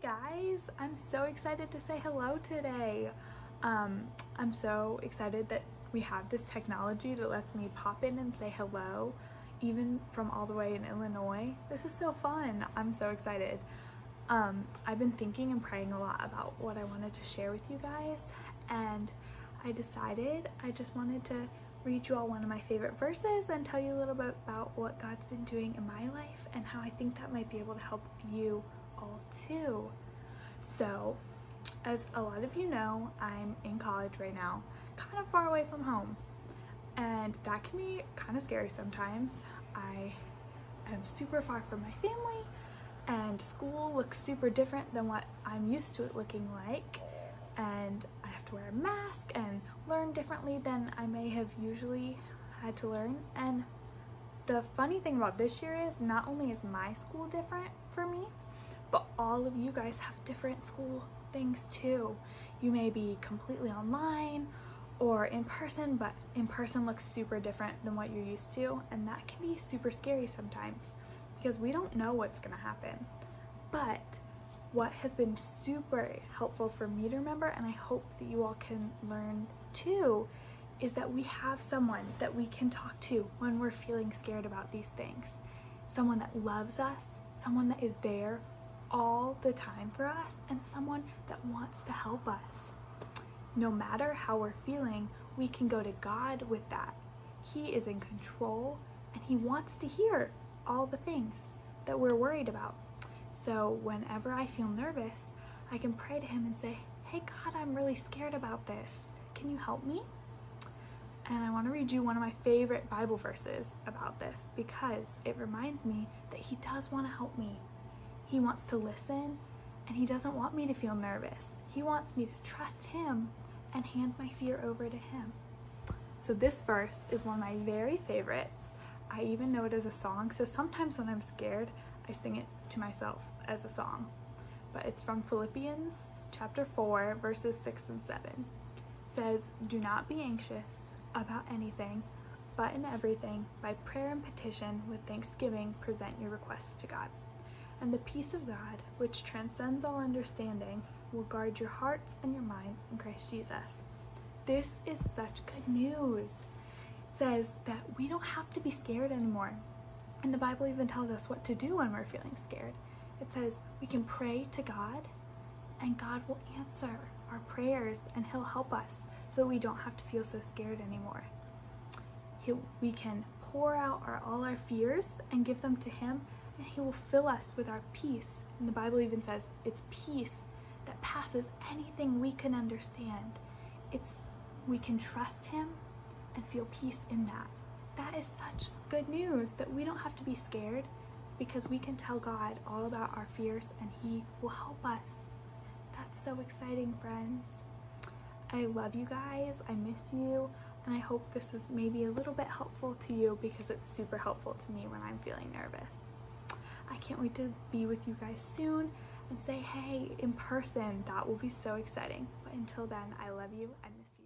guys, I'm so excited to say hello today. I'm so excited that we have this technology that lets me pop in and say hello, even from all the way in Illinois. This is so fun. I'm so excited. I've been thinking and praying a lot about what I wanted to share with you guys, and I decided I just wanted to read you all one of my favorite verses and tell you a little bit about what God's been doing in my life and how I think that might be able to help you all too. So, as a lot of you know, I'm in college right now, kind of far away from home, and that can be kind of scary sometimes. I am super far from my family, and school looks super different than what I'm used to it looking like, and I have to wear a mask and learn differently than I may have usually had to learn. And the funny thing about this year is not only is my school different for me, but all of you guys have different school things too. You may be completely online or in person, but in person looks super different than what you're used to, and that can be super scary sometimes because we don't know what's gonna happen. But what has been super helpful for me to remember, and I hope that you all can learn too, is that we have someone that we can talk to when we're feeling scared about these things. Someone that loves us, someone that is there all the time for us, and someone that wants to help us. No matter how we're feeling, we can go to God with that. He is in control, and He wants to hear all the things that we're worried about. So whenever I feel nervous, I can pray to Him and say, "Hey God, I'm really scared about this. Can you help me?" And I want to read you one of my favorite Bible verses about this because it reminds me that He does want to help me. He wants to listen, and He doesn't want me to feel nervous. He wants me to trust Him and hand my fear over to Him. So this verse is one of my very favorites. I even know it as a song, so sometimes when I'm scared, I sing it to myself as a song. But it's from Philippians chapter 4, verses 6 and 7. It says, "Do not be anxious about anything, but in everything, by prayer and petition, with thanksgiving, present your requests to God. And the peace of God, which transcends all understanding, will guard your hearts and your minds in Christ Jesus." This is such good news. It says that we don't have to be scared anymore. And the Bible even tells us what to do when we're feeling scared. It says we can pray to God, and God will answer our prayers, and He'll help us so we don't have to feel so scared anymore. We can pour out all our fears and give them to Him, and He will fill us with our peace. And the Bible even says it's peace that passes anything we can understand. We can trust Him and feel peace in that. That is such good news that we don't have to be scared because we can tell God all about our fears and He will help us. That's so exciting, friends. I love you guys. I miss you. And I hope this is maybe a little bit helpful to you because it's super helpful to me when I'm feeling nervous. I can't wait to be with you guys soon and say hey in person. That will be so exciting. But until then, I love you. I miss you.